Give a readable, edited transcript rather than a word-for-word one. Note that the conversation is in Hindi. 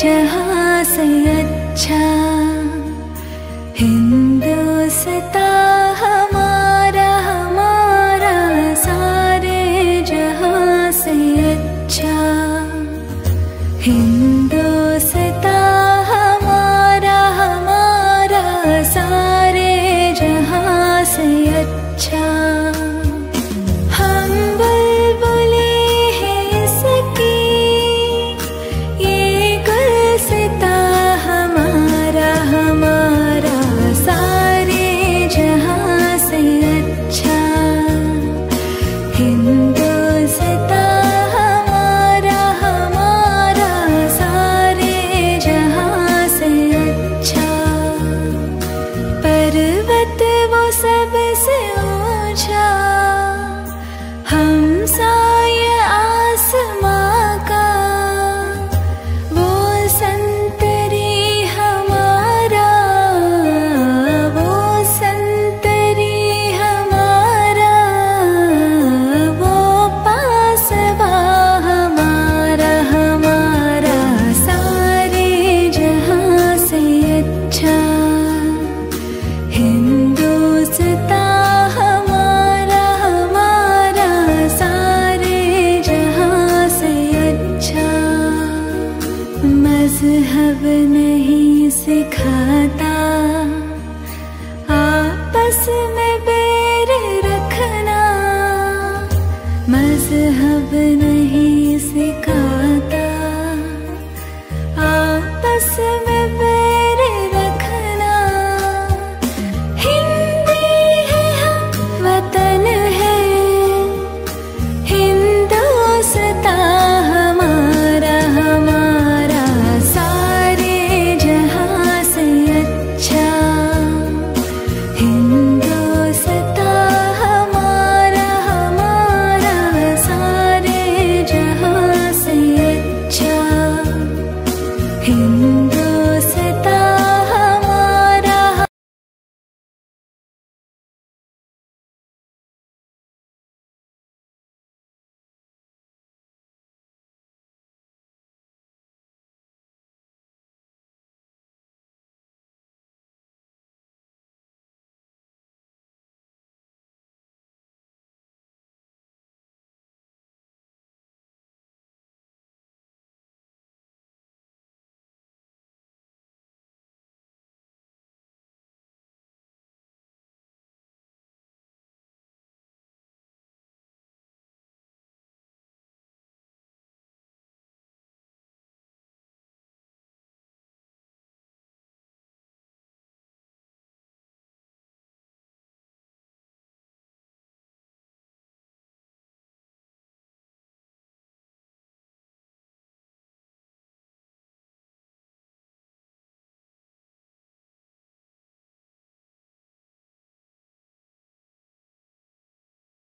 जहां से अच्छा। हिंदुस्तान हमारा हमारा सारे जहां से अच्छा। हिंदुस्तान हमारा हमारा सारे जहां से अच्छा। हम बुलबुले हैं इसकी, ये गुलसिता हमारा हमारा सारे जहां से अच्छा। हिंदुस्तान हमारा हमारा सारे जहां से अच्छा। पर्वत वो सबसे ऊंचा, हमसाया आसमां का, वो संतरी हमारा, वो संतरी हमारा, वो पासवा हमारा हमारा सारे जहां से अच्छा। हिंदुस्तान हमारा हमारा सारे जहां से अच्छा। मज़हब नहीं सिखाता